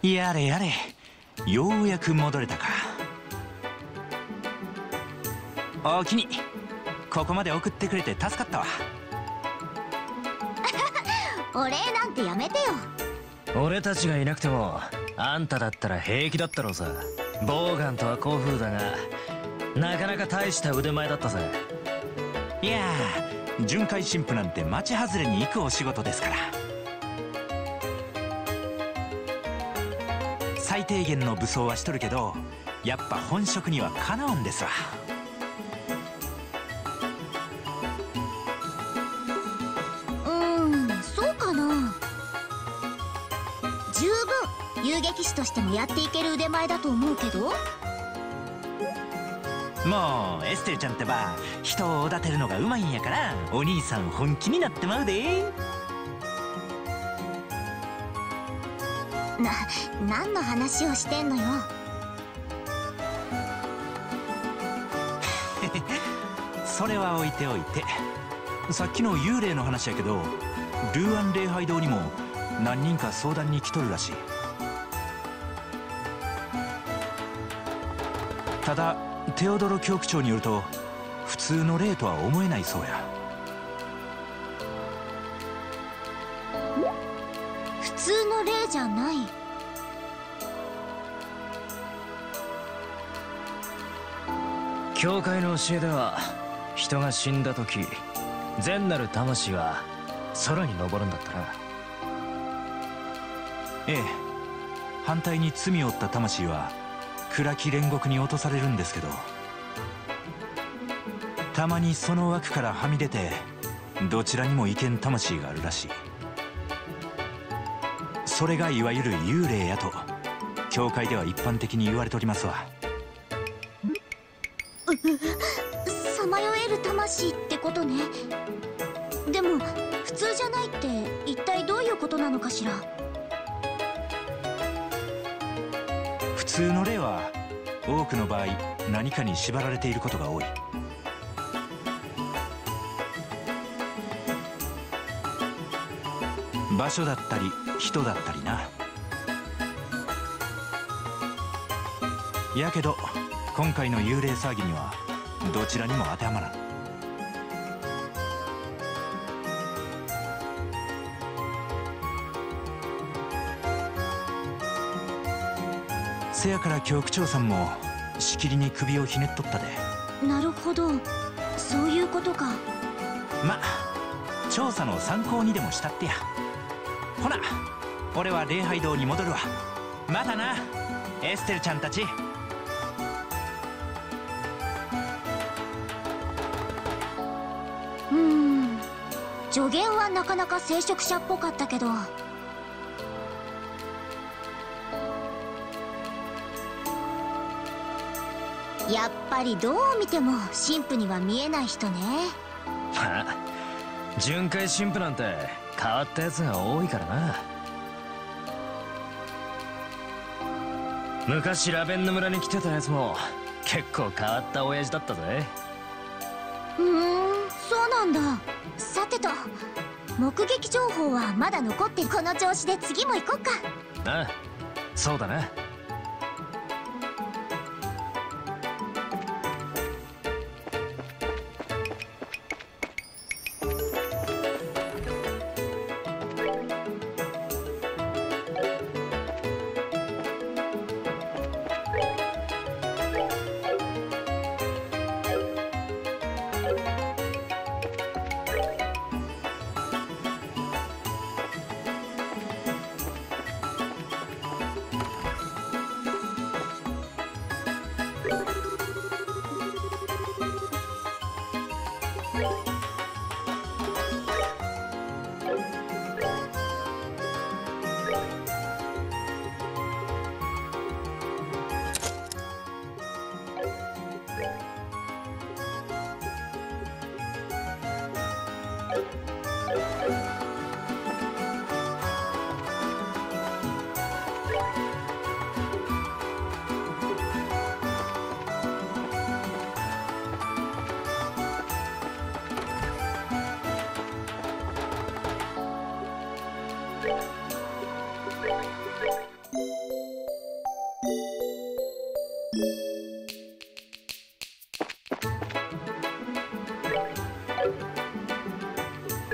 やれやれ、ようやく戻れたか。おおきに、ここまで送ってくれて助かったわ。 お礼なんてやめてよ。 俺たちがいなくてもあんただったら平気だったろうさ。ボウガンとは古風だが、なかなか大した腕前だったぜ。 いやー、巡回神父なんて町外れに行くお仕事ですから。最低限の武装はしとるけど、やっぱ本職にはかなわんですわ。 そうかな。十分遊撃士としてもやっていける腕前だと思うけど。 もうエステルちゃんってば人をおだてるのがうまいんやから、お兄さん本気になってまうで。 何の話をしてんのよ。 それは置いておいて、さっきの幽霊の話やけど、ルーアン礼拝堂にも何人か相談に来とるらしい。ただテオドロ教区長によると、普通の霊とは思えないそうや。 普通の霊じゃない。 教会の教えでは、人が死んだ時善なる魂は空に昇るんだったな。 ええ、反対に罪を負った魂は暗き煉獄に落とされるんですけど、たまにその枠からはみ出てどちらにも行けん魂があるらしい。それがいわゆる幽霊やと教会では一般的に言われておりますわ。 さまよえる魂ってことね。でも普通じゃないって一体どういうことなのかしら。 普通の霊は多くの場合何かに縛られていることが多い。場所だったり人だったりな。やけど今回の幽霊騒ぎにはどちらにも当てはまらん。せやから教区長さんもしきりに首をひねっとったで。 なるほど、そういうことか。 ま、調査の参考にでもしたってや。ほな、俺は礼拝堂に戻るわ。またな、エステルちゃんたち。 助言はなかなか聖職者っぽかったけど。やっぱりどう見ても神父には見えない人ね。 まあ、巡回神父なんて変わったやつが多いからな。昔ラベンヌ村に来てたやつも結構変わった親父だったぜ。 そうなんだ。さてと、目撃情報はまだ残ってる。この調子で次も行こっか。 ああ、そうだな。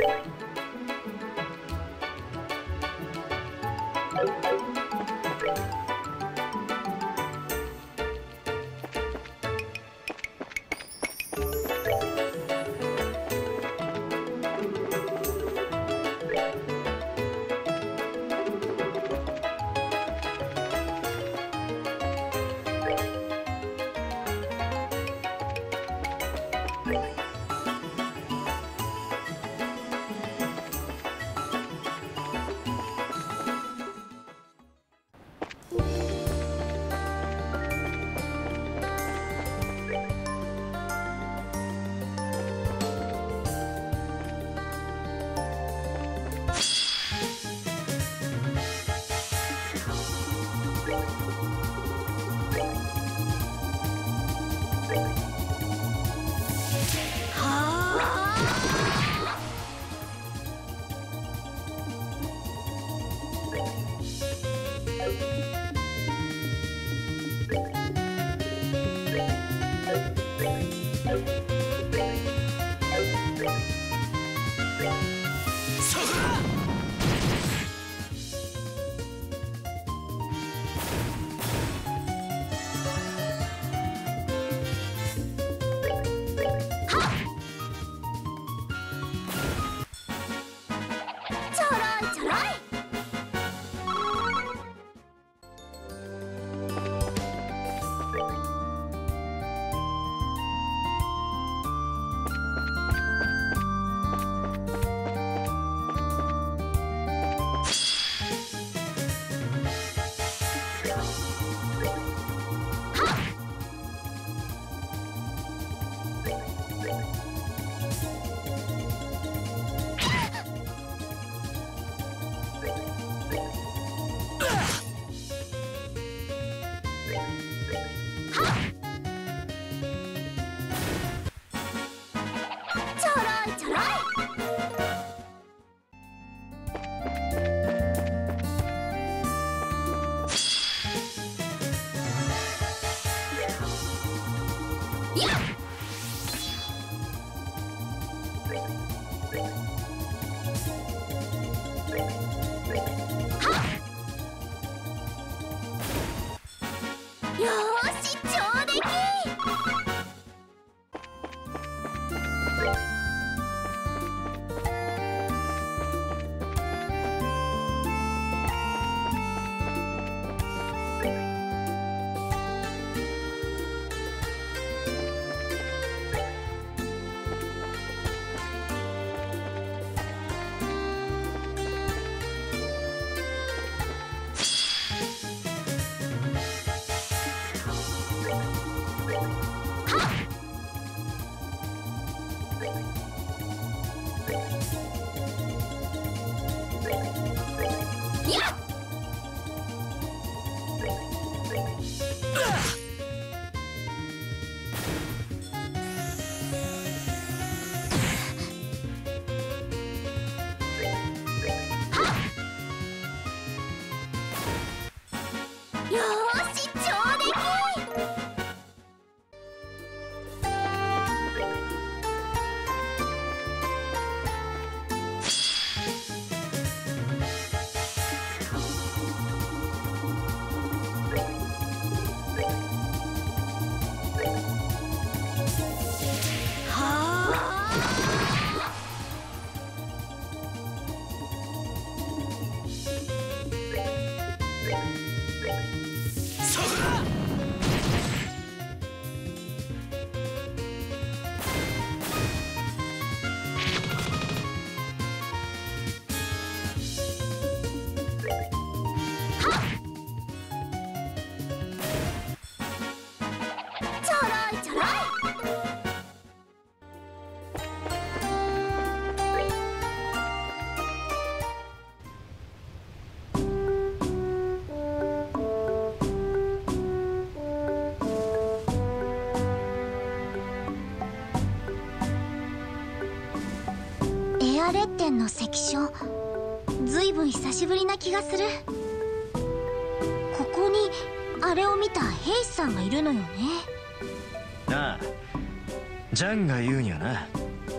アレッテンの関所、ずいぶん久しぶりな気がする。ここにあれを見た兵士さんがいるのよね。 ああ、ジャンが言うにはな、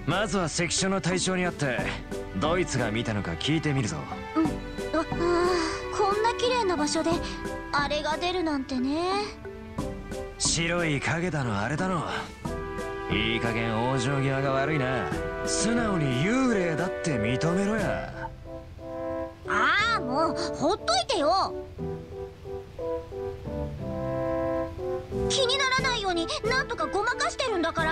まずは関所の対象にあってドイツが見たのか聞いてみるぞ。 こんな綺麗な場所であれが出るなんてね。 白い影だのあれだの、いい加減往生際が悪いな。素直に幽霊だって認めろや。 ああ、もうほっといてよ。気にならないようになんとかごまかしてるんだから。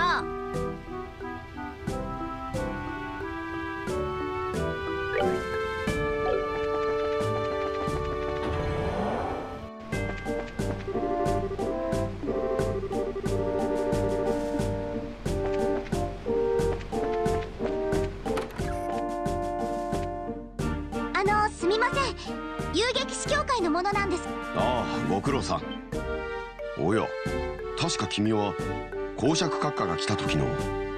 すみません、遊撃士協会のものなんです。 ああ、ご苦労さん。おや、確か君は公爵閣下が来た時の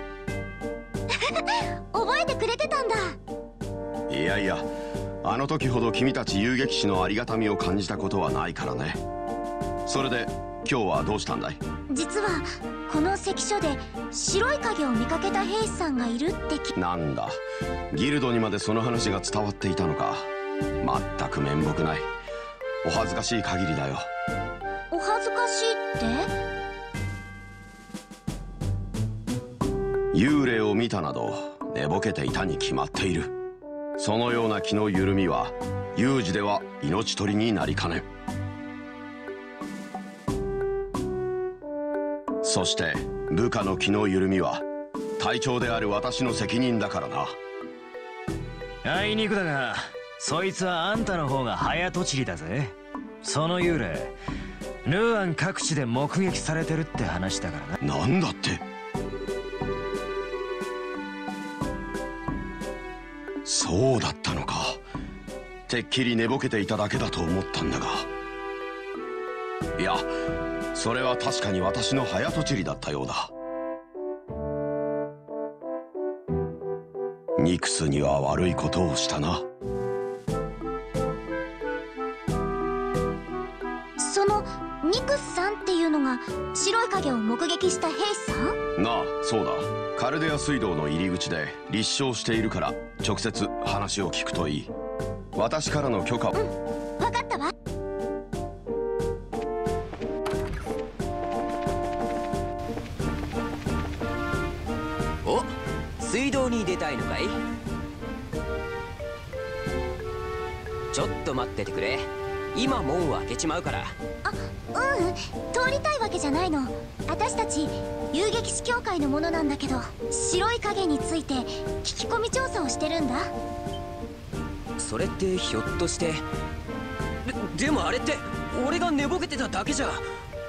覚えてくれてたんだ。 いやいや、あの時ほど君たち遊撃士のありがたみを感じたことはないからね。それで今日はどうしたんだい？ 実はこの関所で白い影を見かけた兵士さんがいるってなんだ、ギルドにまでその話が伝わっていたのか。まったく面目ない。お恥ずかしい限りだよ。 お恥ずかしいって？ 幽霊を見たなど寝ぼけていたに決まっている。そのような気の緩みは有事では命取りになりかねん。そして部下の気の緩みは隊長である私の責任だからな。 あいにくだがそいつはあんたの方が早とちりだぜ。その幽霊ルーアン各地で目撃されてるって話だからな。 なんだって？そうだったのか。てっきり寝ぼけていただけだと思ったんだが。いや、それは確かに私の早とちりだったようだ。ニクスには悪いことをしたな。 そのニクスさんっていうのが白い影を目撃した兵士さん？ なあ、そうだ。カルデア水道の入り口で立証しているから直接話を聞くといい。私からの許可を。 分かったわ。 お、水道に出たいのかい？ちょっと待っててくれ。今門を開けちまうから。 通りたいわけじゃないの。私たち遊撃士協会のものなんだけど、白い影について聞き込み調査をしてるんだ。 それってひょっとしてでもあれって俺が寝ぼけてただけじゃ。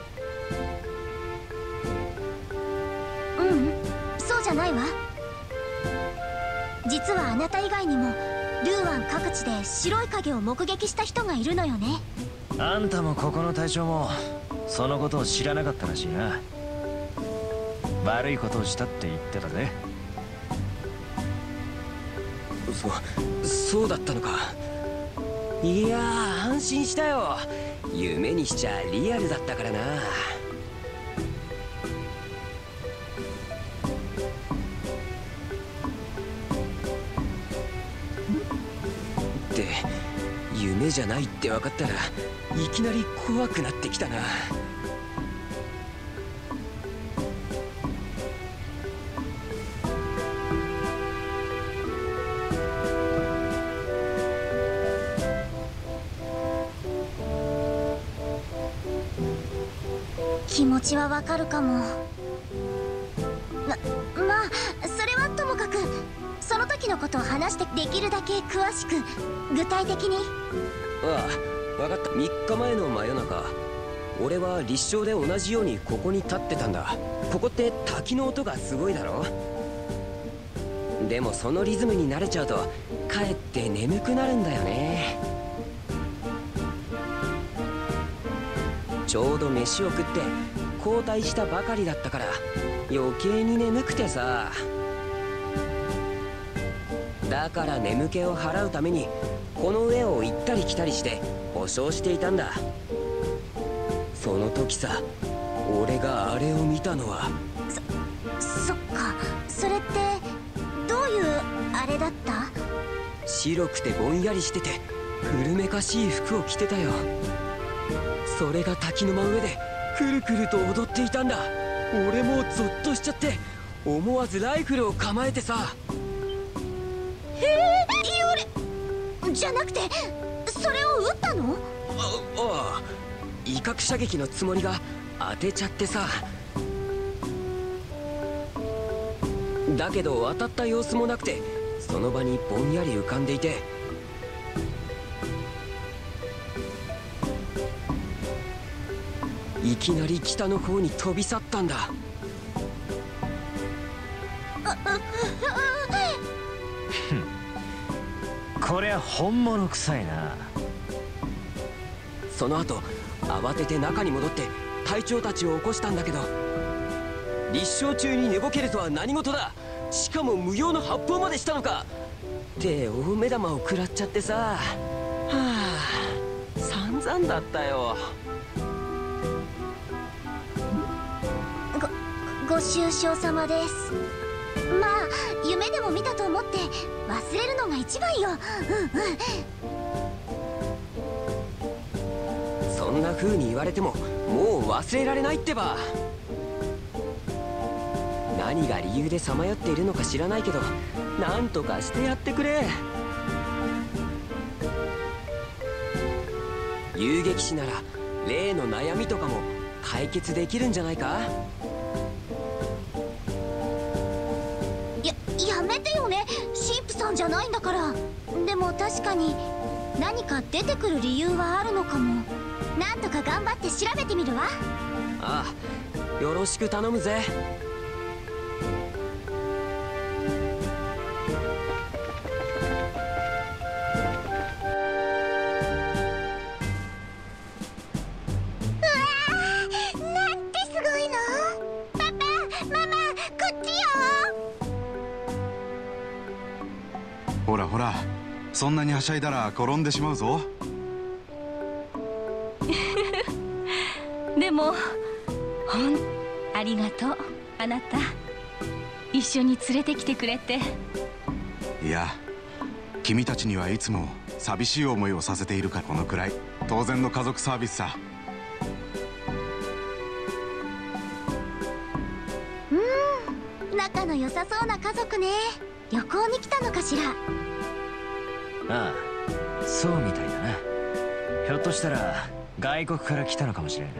そうじゃないわ。実はあなた以外にもルーアン各地で白い影を目撃した人がいるのよね。 あんたもここの隊長もそのことを知らなかったらしいな。悪いことをしたって言ってたぜ。 そうだったのか。いやー、安心したよ。夢にしちゃリアルだったからな。って夢じゃないって分かったらいきなり怖くなってきたな。 気持ちはわかるかも。まあそれはともかくその時のことを話して、できるだけ詳しく具体的に。 ああ、分かった。3日前の真夜中、俺は立証で同じようにここに立ってたんだ。ここって滝の音がすごいだろ。でもそのリズムに慣れちゃうとかえって眠くなるんだよね。ちょうど飯を食って交代したばかりだったから余計に眠くてさ。だから眠気を払うためにこの上を行ったり来たりして保証していたんだ。その時さ、俺があれを見たのは。 そっか。それってた？ 白くてぼんやりしてて古めかしい服を着てたよ。それが滝の真上でくるくると踊っていたんだ。俺もゾッとしちゃって思わずライフルを構えてさ。 へえ、じゃなくてそれを撃ったの？ ああ、威嚇射撃のつもりが当てちゃってさ。だけど当たった様子もなくてその場にぼんやり浮かんでいて、いきなり北の方に飛び去ったんだ。 こりゃ本物臭いな。 その後慌てて中に戻って隊長たちを起こしたんだけど、立正中に寝ぼけるとは何事だ、しかも無用の発砲までしたのかって大目玉を食らっちゃってさ。はあ、散々だったよ。 ご愁傷様です。まあ夢でも見たと思って忘れるのが一番よ。 そんな風に言われてももう忘れられないってば。何が理由でさまよっているのか知らないけど、なんとかしてやってくれ。遊撃士なら例の悩みとかも解決できるんじゃないか。 やめてよね、神父さんじゃないんだから。でも確かに何か出てくる理由はあるのかも。なんとか頑張って調べてみるわ。 ああ、よろしく頼むぜ。 ほらほら、そんなにはしゃいだら転んでしまうぞ。 でもありがとう、あなた。一緒に連れてきてくれて。 いや、君たちにはいつも寂しい思いをさせているから、このくらい当然の家族サービスさ。 仲の良さそうな家族ね。旅行に来たのかしら。 ああ、そうみたいだな。ひょっとしたら外国から来たのかもしれん。 なん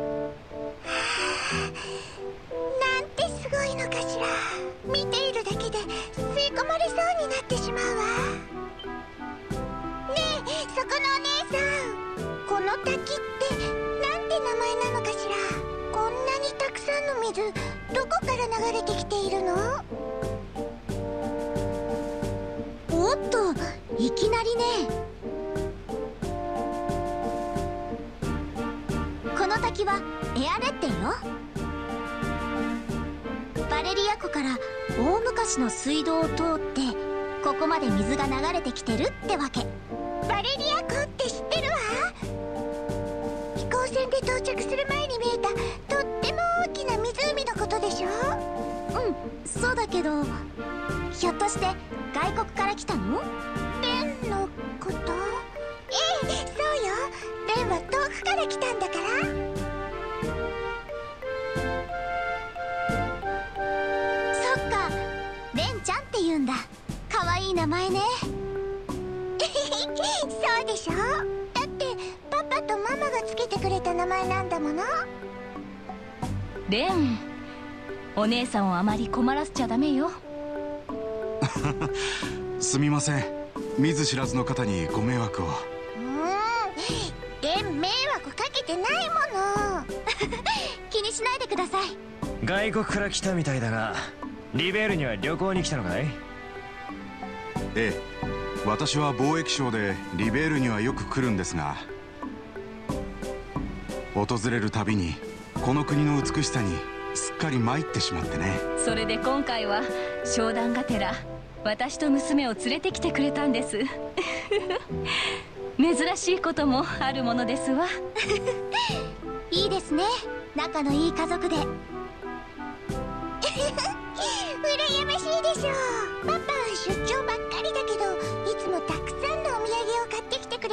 てすごいのかしら。見ているだけで吸い込まれそうになってしまうわ。ねえ、そこのお姉さん、この滝ってなんて名前なのかしら。こんなにたくさんの水、どこから流れてきているの？おっと、いきなりね。この滝はエアレッテンよ。バレリア湖から大昔の水道を通ってここまで水が流れてきてるってわけ。バレリア湖って知ってるわ。飛行船で到着する前に見えたとっても大きな湖のことでしょ。うん、そうだけど、ひょっとして外国から来たの？レンのこと？ええ、そうよ。レンは遠くから来たんだから。そっか、レンちゃんって言うんだ。かわいい名前ね。そうでしょ。だってパパとママがつけてくれた名前なんだもの。 レン、お姉さんをあまり困らせちゃダメよ。 すみません、見ず知らずの方にご迷惑を。 レン迷惑かけてないもの。気にしないでください。 外国から来たみたいだが、リベールには旅行に来たのかい？ ええ、私は貿易商でリベールにはよく来るんですが、訪れるたびにこの国の美しさにすっかり参ってしまってね。 それで今回は商談がてら私と娘を連れてきてくれたんです。珍しいこともあるものですわ。 いいですね、仲のいい家族で。羨ましいでしょう。パパは出張ばっかり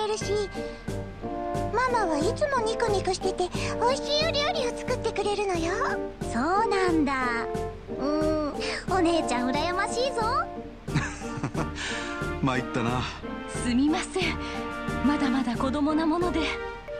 るし、ママはいつもニコニコしてて美味しいお料理を作ってくれるのよ。そうなんだ。お姉ちゃん羨ましいぞ。 参ったな。 すみません、まだまだ子供なもので。 ね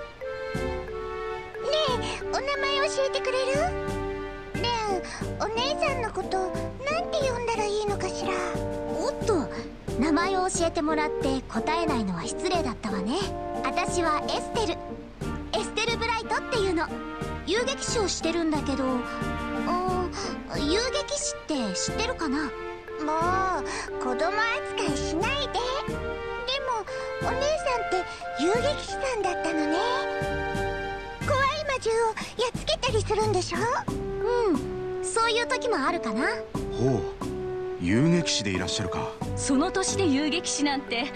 え、お名前教えてくれる？レン、お姉さんのことなんて呼んだらいいのかしら。おっと、名前を教えてもらって答えないのは失礼だったわね。私はエステル・ブライトっていうの。遊撃士をしてるんだけど、遊撃士って知ってるかな？もう子供扱いしないで。でもお姉さんって遊撃士さんだったのね。怖い魔獣をやっつけたりするんでしょ？そういう時もあるかな。 ほう、遊撃士でいらっしゃるか。 その年で遊撃士なんて。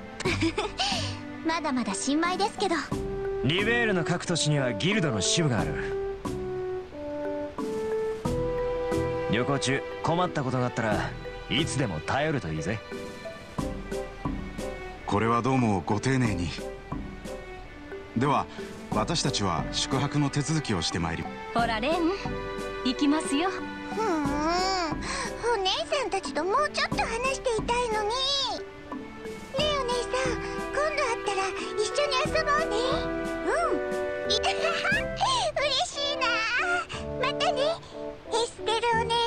まだまだ新米ですけど。 リベールの各都市にはギルドの支部がある。旅行中困ったことがあったらいつでも頼るといいぜ。 これはどうもご丁寧に。では私たちは宿泊の手続きをしてまいり。 ほらレン、行きますよ。 お姉さんたちともうちょっと話していたいのに。ねえお姉さん、今度会ったら一緒に遊ぼうね。嬉しいな。またね、エステルお姉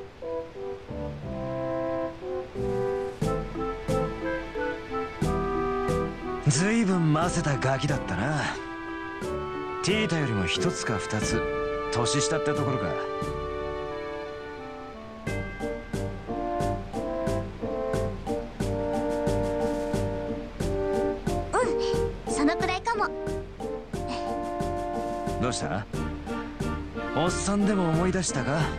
さん。 ずいぶんませたガキだったな。ティータよりも1つか2つ年下ってところか。 そのくらいかも。 どうした？おっさんでも思い出したか？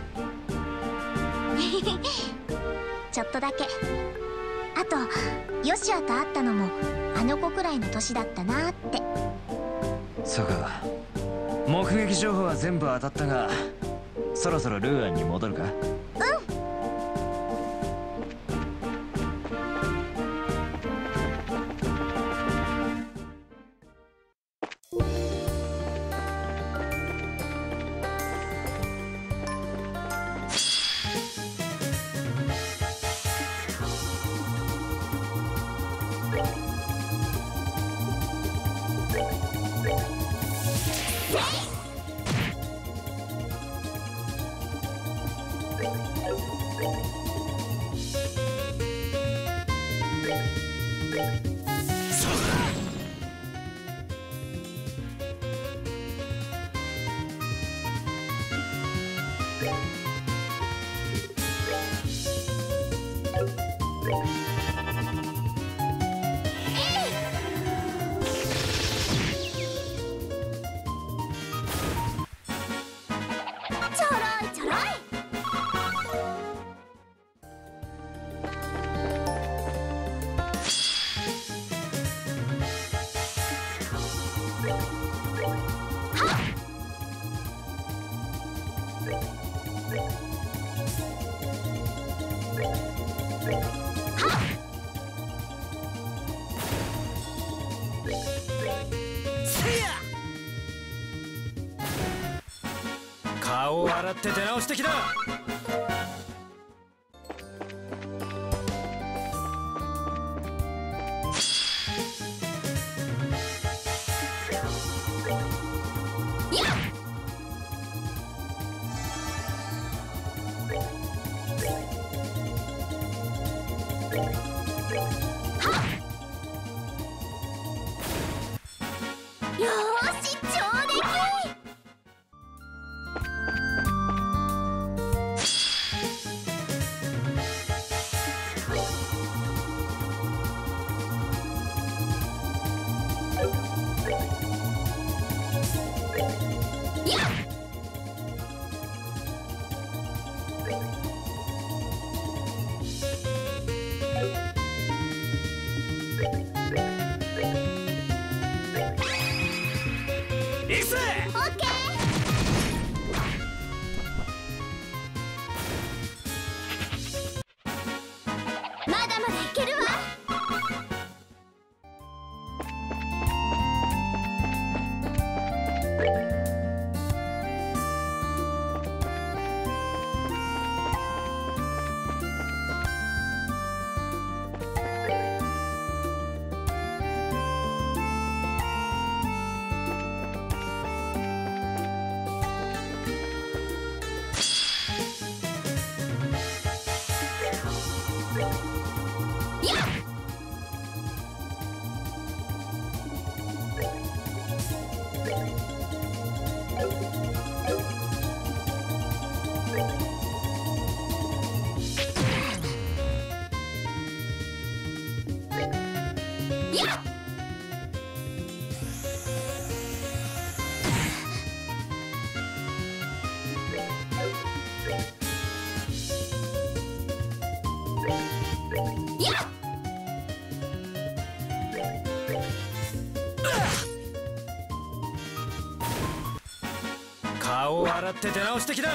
ちょっとだけ。あとヨシアと会ったのもあの子くらいの年だったなって。 そうか。目撃情報は全部当たったが、そろそろルーアンに戻るか？ 顔を洗って出直してきな。 顔を洗って出直してきな。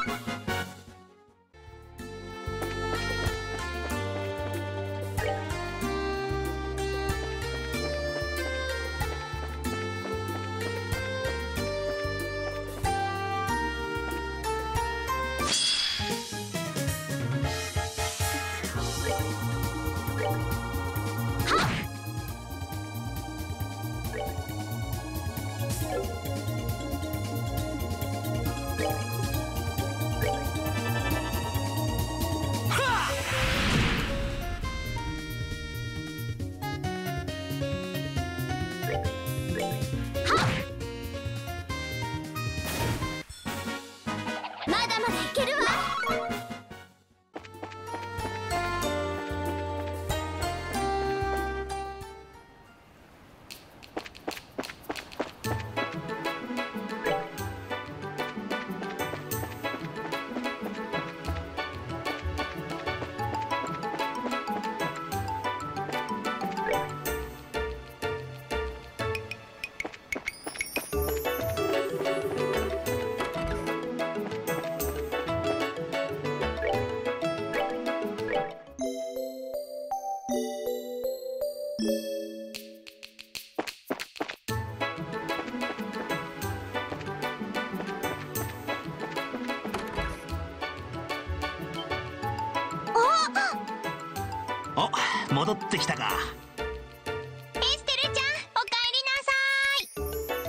お、戻ってきたか。 エステルちゃん、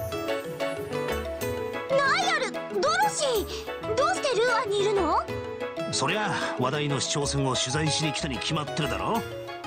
おかえりなさい。ナイアル、ドロシー、どうしてルーアンにいるの？ そりゃ話題の市長選を取材しに来たに決まってるだろ。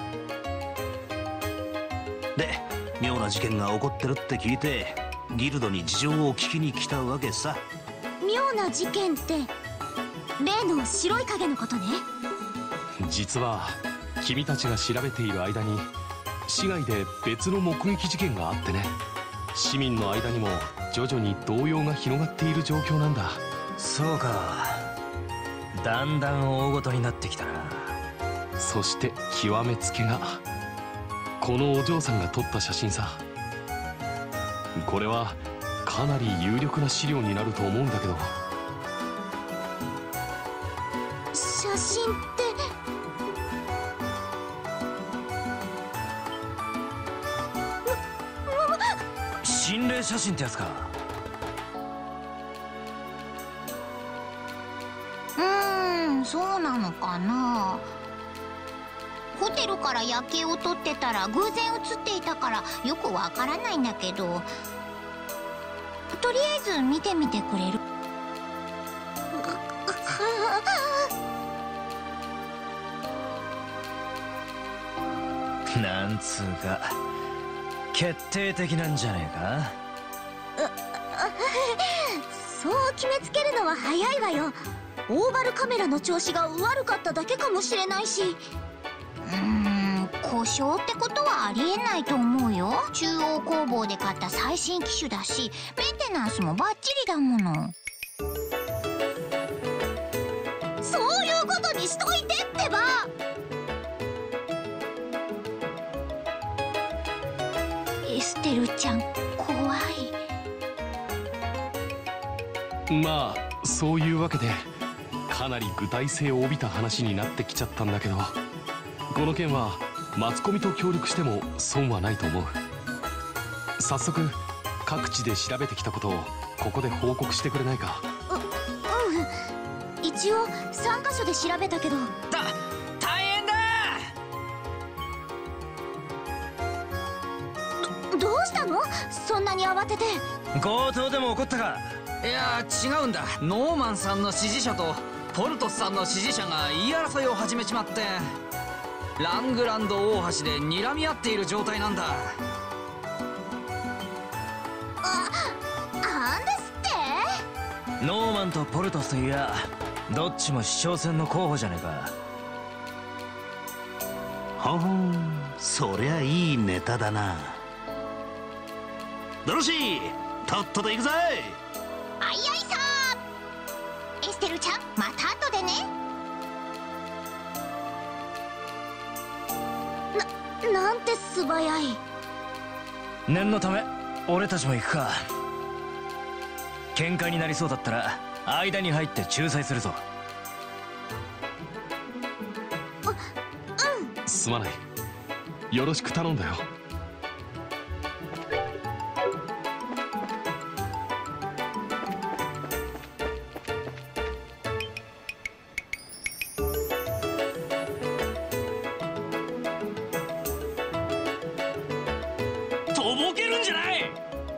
で、妙な事件が起こってるって聞いてギルドに事情を聞きに来たわけさ。 妙な事件って例の白い影のことね。 実は君たちが調べている間に市外で別の目撃事件があってね。市民の間にも徐々に動揺が広がっている状況なんだ。 そうか、だんだん大ごとになってきたな。 そして極めつけがこのお嬢さんが撮った写真さ。これはかなり有力な資料になると思うんだけど。 写真って心霊写真ってやつか。 そうなのかな。ホテルから夜景を撮ってたら偶然写っていたからよくわからないんだけど、とりあえず見てみてくれる？ なんつうか決定的なんじゃねえか。 そう決めつけるのは早いわよ。オーバルカメラの調子が悪かっただけかもしれないし。故障ってことはありえないと思うよ。中央工房で買った最新機種だし、メンテナンスもバッチリだもの。そういうことにしといてってば。エステルちゃん怖い。 まあそういうわけでかなり具体性を帯びた話になってきちゃったんだけど、この件はマスコミと協力しても損はないと思う。早速各地で調べてきたことをここで報告してくれないか。 一応3カ所で調べたけど。 大変だ。 どうしたの？そんなに慌てて。 強盗でも起こったか？ いや違うんだ。ノーマンさんの支持者とポルトスさんの支持者が言い争いを始めちまって、ラングランド大橋で睨み合っている状態なんだ。 なんですって？ ノーマンとポルトスといやどっちも市長選の候補じゃねえか。 ははん、 そりゃいいネタだな。ドロシー、とっとと行くぜ。 あいあいさー。エステルちゃん、また後でね。なんて素早い。 念のため俺たちも行くか。喧嘩になりそうだったら間に入って仲裁するぞ。 すまない。よろしく頼んだよ。 とぼけるんじゃない。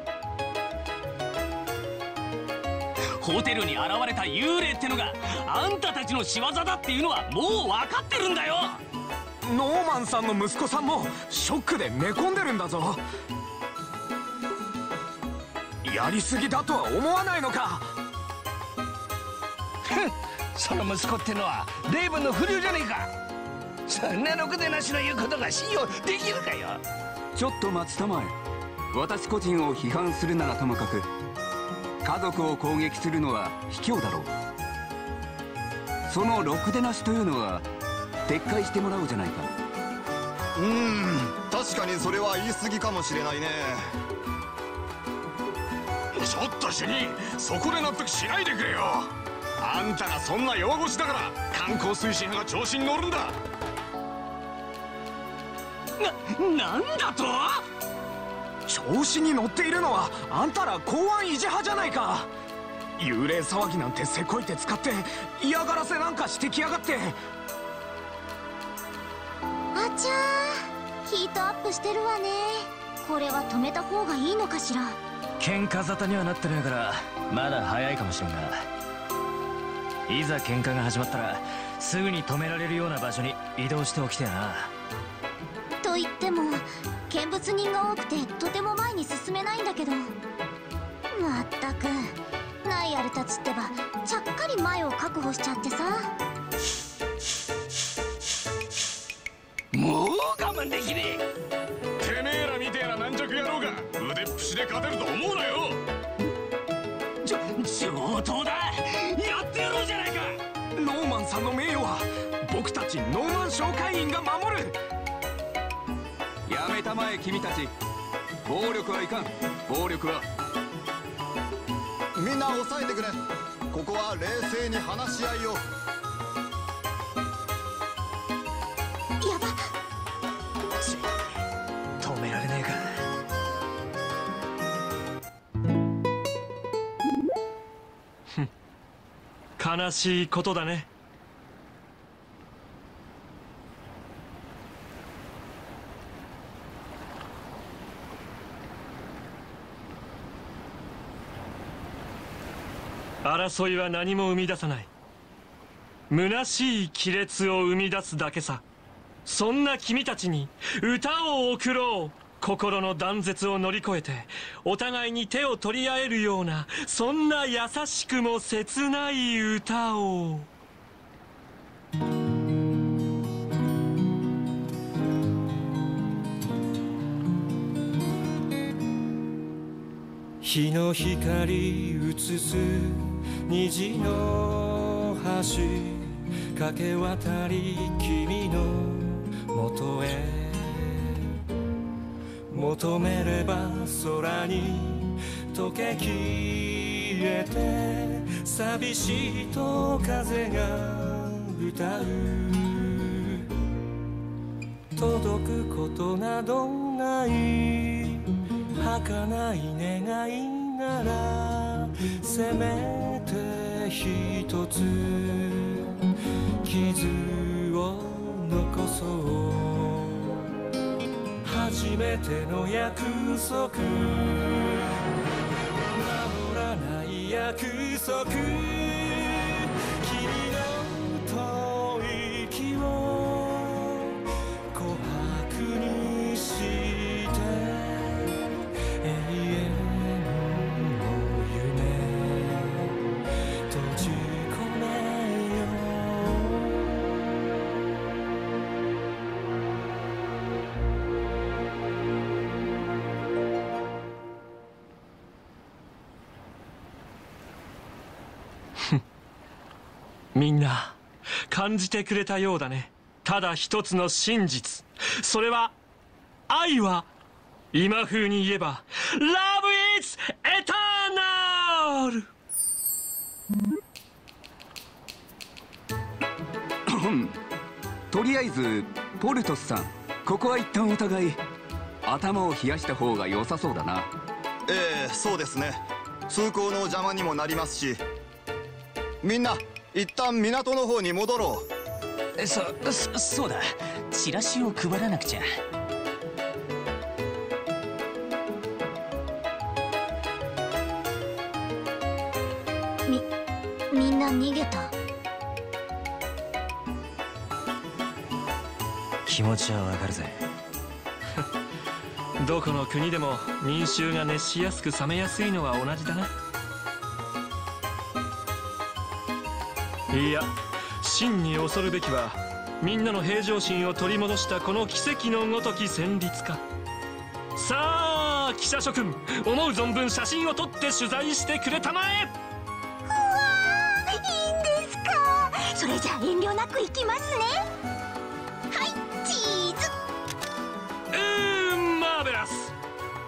ホテルに現れた幽霊ってのがあんたたちの仕業だっていうのはもう分かってるんだよ。 ノーマンさんの息子さんもショックで寝込んでるんだぞ。やりすぎだとは思わないのか。 その息子ってのはレイブンの不良じゃねえか。そんなろくでなしの言うことが信用できるかよ。 ちょっと待ちたまえ。私個人を批判するならともかく、家族を攻撃するのは卑怯だろう。そのろくでなしというのは撤回してもらおうじゃないか。 確かにそれは言い過ぎかもしれないね。 ちょっと主任、そこで納得しないでくれよ。あんたがそんな弱腰だから観光推進派が調子に乗るんだ。 なんだと。 調子に乗っているのはあんたら公安維持派じゃないか。幽霊騒ぎなんてせこい手使って嫌がらせなんかしてきやがって。 あちゃー、ヒートアップしてるわね。これは止めた方がいいのかしら。 喧嘩沙汰にはなってないからまだ早いかもしれんが、いざ喧嘩が始まったらすぐに止められるような場所に移動しておきてえな。 と言っても見物人が多くてとても前に進めないんだけど。まったくナイアルたちってばちゃっかり前を確保しちゃってさ。 もう我慢できねえ。 てめえらみてえな軟弱野郎が腕っぷしで勝てると思うなよ。 上等だ。やってやろうじゃないか。 ノーマンさんの名誉は僕たちノーマン商会員が守る。 やめたまえ君たち。暴力はいかん。暴力は。 みんな抑えてくれ。ここは冷静に話し合いを。 やば。 止められねえか。 悲しいことだね。争いは何も生み出さない。虚しい亀裂を生み出すだけさ。そんな君たちに歌を贈ろう。心の断絶を乗り越えてお互いに手を取り合えるような、そんな優しくも切ない歌を。 日の光映す虹の橋、駆け渡り君の元へ。求めれば空に溶け消えて、寂しいと風が歌う。届くことなどない儚い願いなら、せめて一つ傷を残そう。初めての約束、守らない約束、君の吐息を琥珀にして永遠の夢閉じ込めよう。 みんな感じてくれたようだね。ただ一つの真実、それは愛は今風に言えば Love is eternal。 とりあえずポルトスさん、ここは一旦お互い頭を冷やした方が良さそうだな。 ええ、そうですね。通行の邪魔にもなりますし、みんな一旦港の方に戻ろう。 そうだ、チラシを配らなくちゃ。 みんな逃げた。 気持ちはわかるぜ。 どこの国でも民衆が熱しやすく冷めやすいのは同じだな。いや、真に恐るべきはみんなの平常心を取り戻したこの奇跡のごとき旋律か。さあ記者諸君、思う存分写真を撮って取材してくれたまえ。 うわー、いいんですか。それじゃあ遠慮なく行きますね。はい、チーズ。 マーベラス。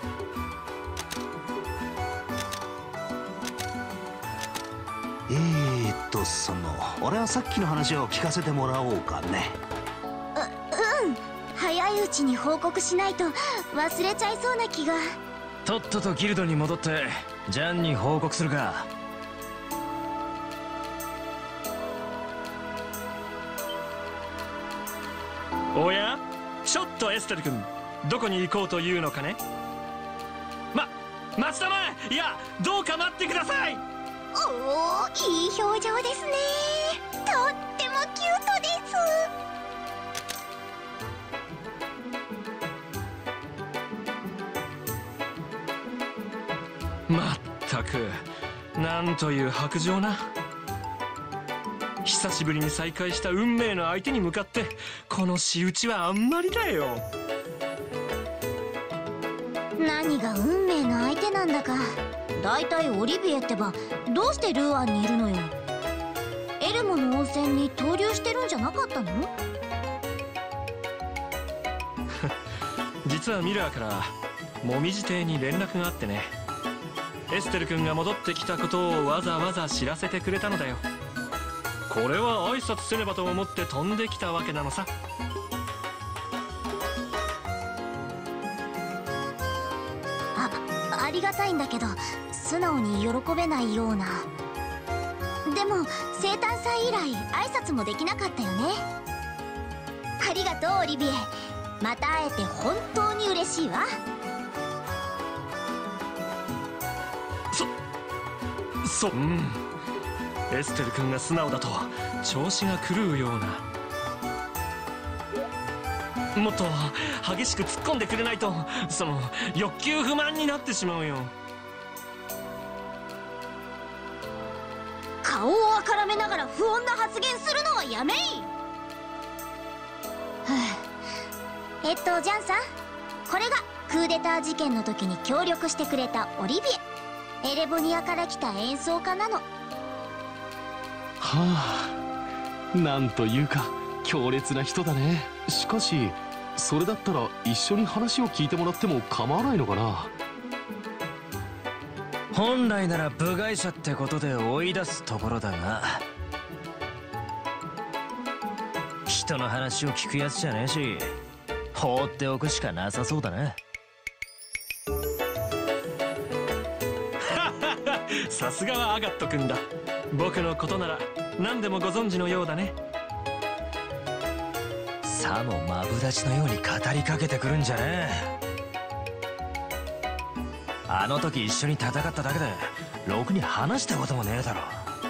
俺はさっきの話を聞かせてもらおうかね。 早いうちに報告しないと忘れちゃいそうな気が。 とっととギルドに戻ってジャンに報告するか。 おや、ちょっとエステル君、どこに行こうというのかね。待ちたまえ。いや、どうか待ってください。 おお、いい表情ですね。とってもキュートです。 まったく、なんという薄情な。久しぶりに再会した運命の相手に向かってこの仕打ちはあんまりだよ。 何が運命の相手なんだか。だいたいオリビエってばどうしてルーアンにいるのよ。エルモの温泉に投留してるんじゃなかったの？ 実はミラーからもみじ邸に連絡があってね。エステル君が戻ってきたことをわざわざ知らせてくれたのだよ。これは挨拶せねばと思って飛んできたわけなのさ。 ありがたいんだけど素直に喜べないような。でも生誕祭以来挨拶もできなかったよね。ありがとうオリビエ、また会えて本当に嬉しいわ。 エステル君が素直だと調子が狂うような。もっと激しく突っ込んでくれないとその欲求不満になってしまうよ。 顔をあからめながら不穏な発言するのはやめい。ジャンさん、これがクーデター事件の時に協力してくれたオリビエ。エレボニアから来た演奏家なの。 なんというか強烈な人だね。しかしそれだったら一緒に話を聞いてもらっても構わないのかな。 本来なら部外者ってことで追い出すところだが、人の話を聞くやつじゃねえし放っておくしかなさそうだな。 さすがはアガット君だ。僕のことなら何でもご存知のようだね。 さもマブダチのように語りかけてくるんじゃねえ。あの時一緒に戦っただけでろくに話したこともねえだろ。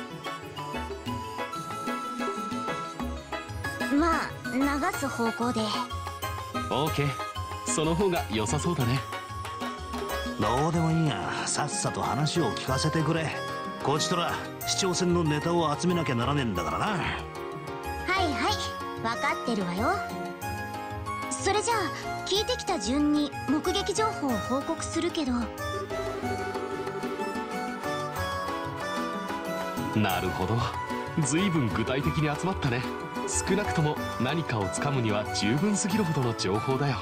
まあ流す方向で。 オーケー、その方が良さそうだね。 どうでもいいがさっさと話を聞かせてくれ。こっちとら市長選のネタを集めなきゃならねえんだからな。 はいはい、分かってるわよ。それじゃあ聞いてきた順に目撃情報を報告するけど。 なるほど、 ずいぶん具体的に集まったね。少なくとも何かをつかむには十分すぎるほどの情報だよ。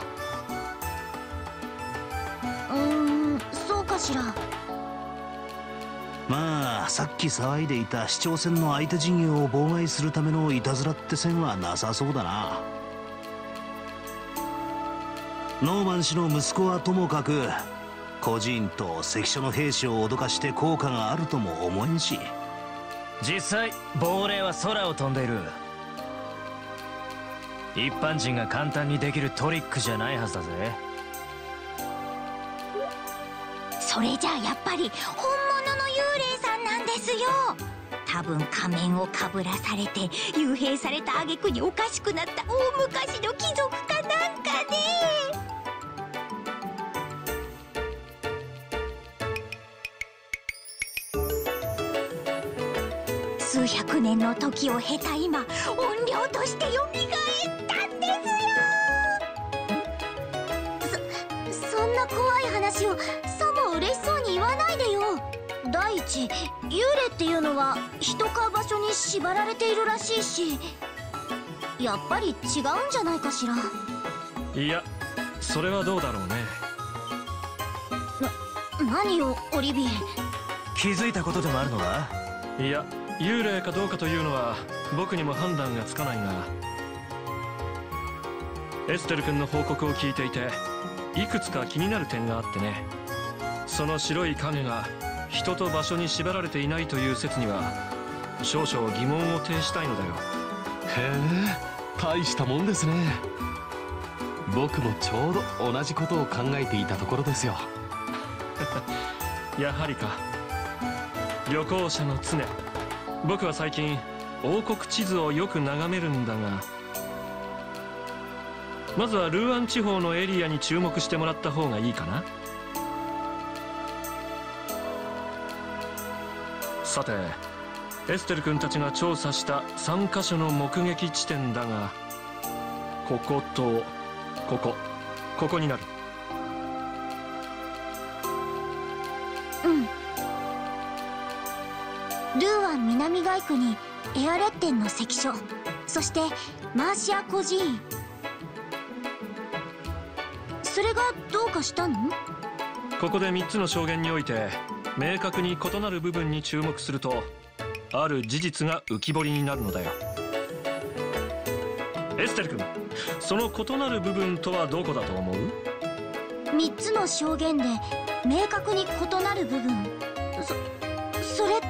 そうかしら。 まあさっき騒いでいた市長選の相手陣営を妨害するためのいたずらって線はなさそうだな。ノーマン氏の息子はともかく、孤児院と関所の兵士を脅かして効果があるとも思えんし。 実際亡霊は空を飛んでいる。一般人が簡単にできるトリックじゃないはずだぜ。 それじゃあやっぱり本物の幽霊さんなんですよ。多分仮面をかぶらされて幽閉された挙句におかしくなった大昔の貴族かなんかね。数百年の時を経た今、怨霊としてよみがえったんですよ。そんな怖い話をさも嬉しそうに言わないでよ。第一、幽霊っていうのは人か場所に縛られているらしいし、やっぱり違うんじゃないかしら。 いや、それはどうだろうね。 何よオリビエ。 気づいたことでもあるのか？ いや、幽霊かどうかというのは僕にも判断がつかないが、エステル君の報告を聞いていていくつか気になる点があってね。その白い影が人と場所に縛られていないという説には少々疑問を呈したいのだよ。 へえ、大したもんですね。僕もちょうど同じことを考えていたところですよ。 やはりか。旅行者の常。僕は最近王国地図をよく眺めるんだが、まずはルーアン地方のエリアに注目してもらった方がいいかな。さて、エステル君たちが調査した3カ所の目撃地点だが、こことここになる。 ルーアン南街区にエアレッテンの関所、そしてマーシア孤児院。それがどうかしたの？ ここで3つの証言において明確に異なる部分に注目すると、ある事実が浮き彫りになるのだよ。エステル君、その異なる部分とはどこだと思う ？3つの証言で明確に異なる部分。それって。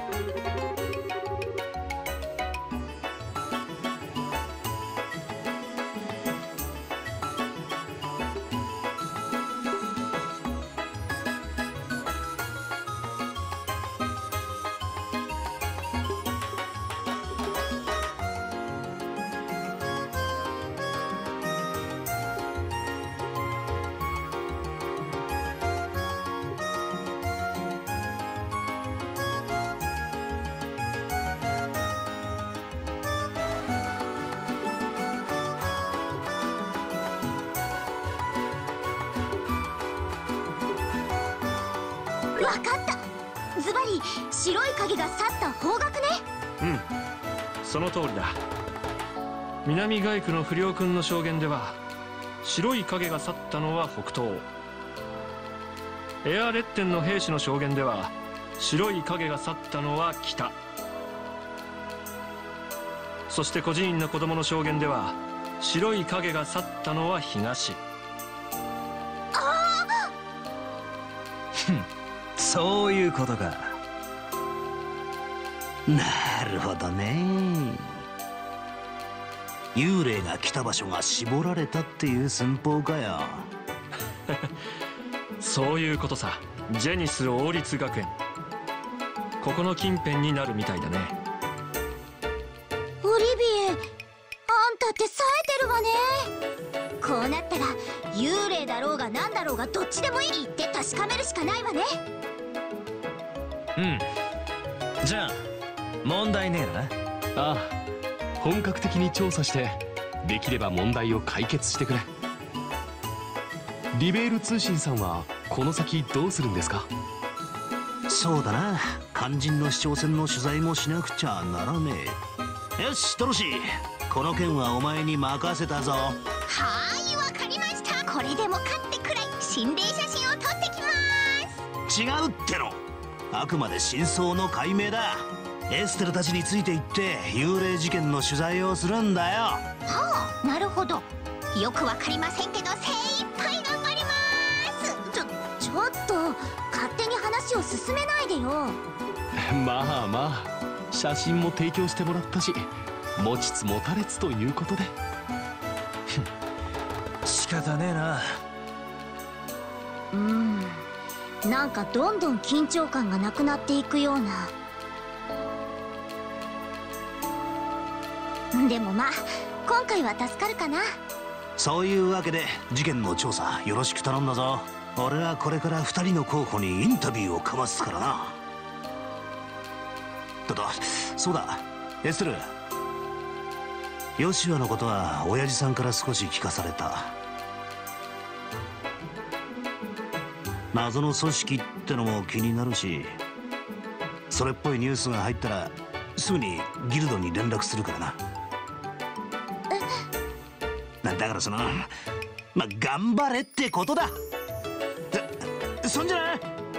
わかった。ズバリ白い影が去った方角ね。 うん、その通りだ。南街区の不良君の証言では白い影が去ったのは北東。エアレッテンの兵士の証言では白い影が去ったのは北。そして孤児院の子供の証言では白い影が去ったのは東。 そういうことか。 なるほどね。幽霊が来た場所が絞られたっていう寸法かよ。 そういうことさ。ジェニス王立学園、ここの近辺になるみたいだね。 オリビエ、あんたって冴えてるわね。こうなったら幽霊だろうが何だろうがどっちでもいいって確かめるしかないわね。 うん、じゃあ問題ねえな。 ああ、本格的に調査してできれば問題を解決してくれ。リベール通信さんはこの先どうするんですか？ そうだな、肝心の市長選の取材もしなくちゃならねえ。よしトロシー、この件はお前に任せたぞ。 はーい、わかりました。これでもかってくらい心霊写真を撮ってきます。 違うっての、あくまで真相の解明だ。エステルたちについて行って幽霊事件の取材をするんだよ。 はあ、なるほど。よくわかりませんけど精一杯頑張ります。ちょっと勝手に話を進めないでよ。 まあまあ、写真も提供してもらったし、持ちつ持たれつということで。 仕方ねえな。 なんかどんどん緊張感がなくなっていくような。でもまあ今回は助かるかな。 そういうわけで事件の調査よろしく頼んだぞ。俺はこれから2人の候補にインタビューをかますからな。そうだ、エステル、ヨシュアのことは親父さんから少し聞かされた。謎の組織ってのも気になるし、それっぽいニュースが入ったらすぐにギルドに連絡するからな。だから頑張れってことだ。そんじゃな。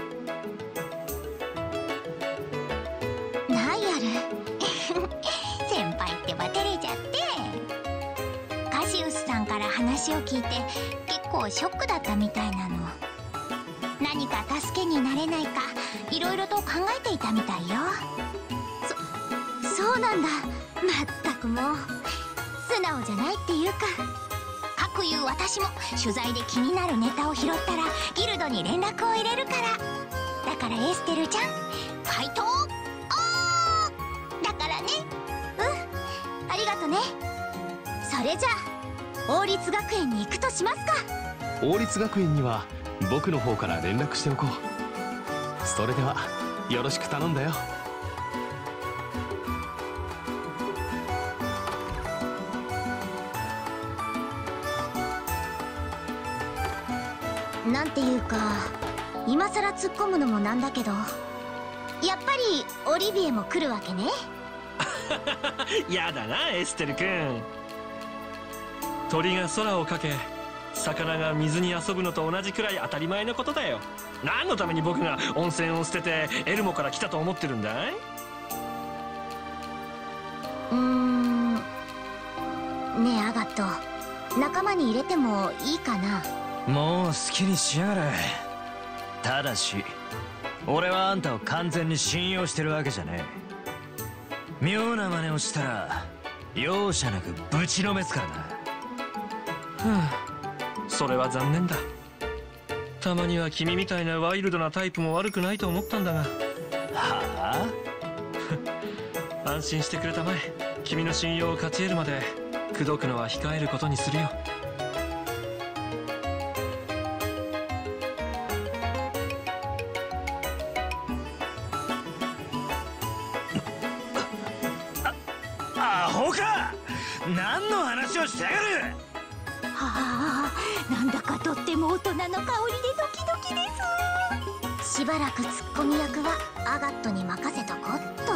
ナイアル先輩ってば照れちゃって。カシウスさんから話を聞いて結構ショックだったみたいなの。何か助けになれないかいろいろと考えていたみたいよ。そうなんだ。まったくもう素直じゃないっていうか。かくいう私も取材で気になるネタを拾ったらギルドに連絡を入れるから。だからエステルちゃん、ファイトオーだからね。ありがとね。それじゃあ王立学園に行くとしますか。 王立学園には僕の方から連絡しておこう。それではよろしく頼んだよ。 なんていうか今さら突っ込むのもなんだけど、やっぱりオリビエも来るわけね。 やだなエステル君。鳥が空をかけ魚が水に遊ぶのと同じくらい当たり前のことだよ。何のために僕が温泉を捨ててエルモから来たと思ってるんだい？ ねえアガット、仲間に入れてもいいかな。 もう好きにしやがれ。ただし俺はあんたを完全に信用してるわけじゃねえ。妙な真似をしたら容赦なくぶちのめすからな。 それは残念だ。たまには君みたいなワイルドなタイプも悪くないと思ったんだが。 はあ安心してくれたまえ。君の信用を勝ち得るまで口説くのは控えることにするよ。 アホか！何の話をしてやがる！ はあ、なんだかとっても大人の香りでドキドキです。しばらくツッコミ役はアガットに任せとこっと。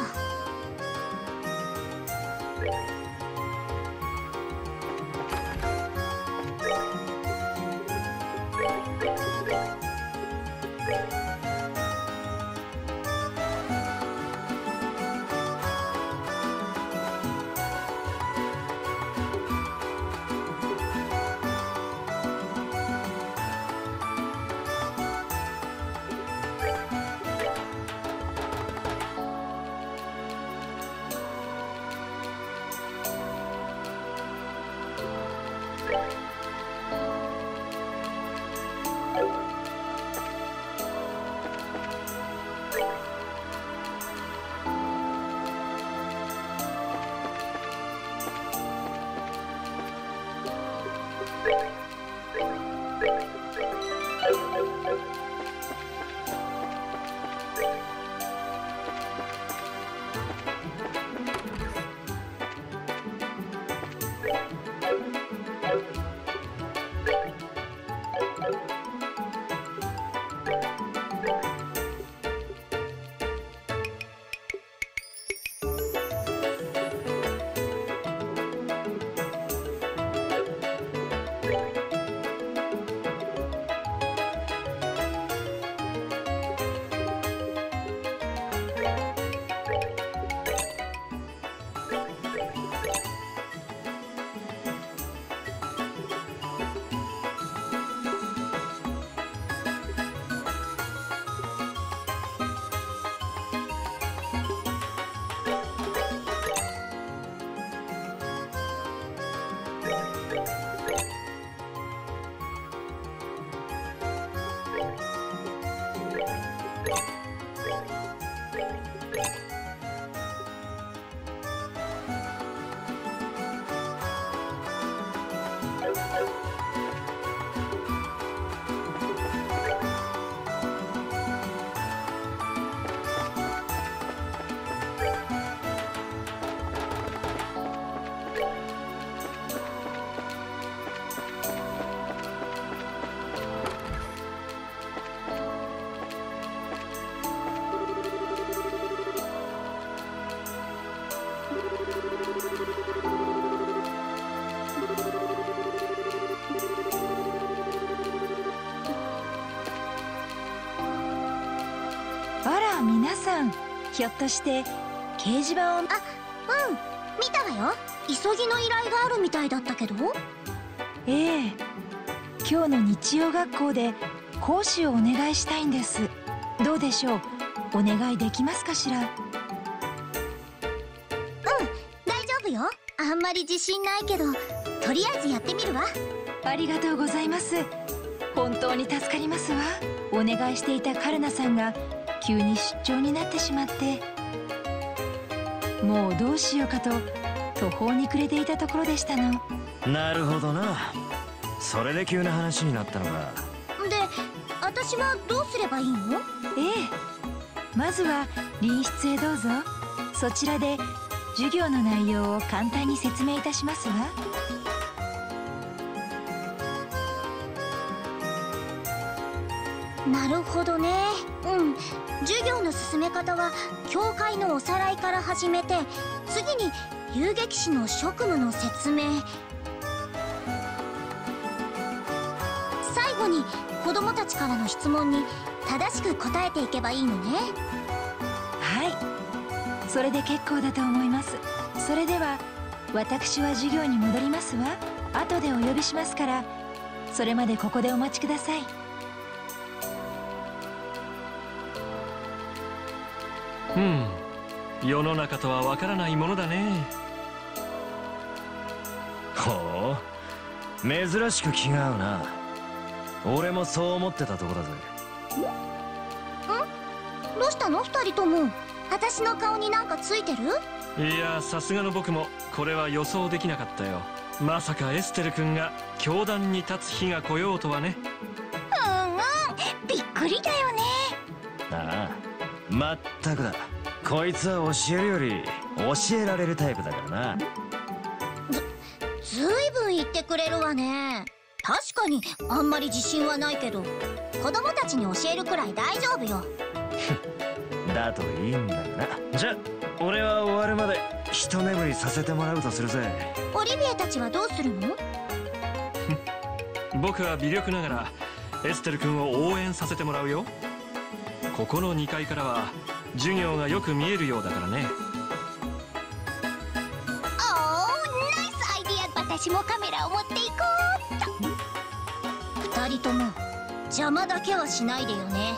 あ皆さん、ひょっとして掲示板を。 見たわよ。急ぎの依頼があるみたいだったけど。 ええ、今日の日曜学校で講師をお願いしたいんです。どうでしょう、お願いできますかしら。 大丈夫よ。あんまり自信ないけど、とりあえずやってみるわ。 ありがとうございます。本当に助かりますわ。お願いしていたカルナさんが急に出張になってしまって、もうどうしようかと途方に暮れていたところでしたの。 なるほどな。それで急な話になったのか。 で、私はどうすればいいの？ ええ、まずは隣室へどうぞ。そちらで授業の内容を簡単に説明いたしますわ。 なるほどね。授業の進め方は教会のおさらいから始めて、次に遊撃士の職務の説明、最後に子供たちからの質問に正しく答えていけばいいのね。 はい、それで結構だと思います。それでは私は授業に戻りますわ。後でお呼びしますから、それまでここでお待ちください。 世の中とはわからないものだね。 ほう、珍しく気が合うな。俺もそう思ってたとこだぜ。 どうしたの2人とも。私の顔になんかついてる？ いや、さすがの僕もこれは予想できなかったよ。まさかエステル君が教壇に立つ日が来ようとはね。 びっくりだよね。 ああ、まったくだ。こいつは教えるより教えられるタイプだからな。 ずいぶん言ってくれるわね。確かにあんまり自信はないけど、子供たちに教えるくらい大丈夫よ。 だといいんだがな。じゃ、俺は終わるまで一眠りさせてもらうとするぜ。 オリビエたちはどうするの？ 僕は微力ながらエステル君を応援させてもらうよ。ここの2階からは授業がよく見えるようだからね。 ナイスアイディア。私もカメラを持っていこうっと。2人とも邪魔だけはしないでよね。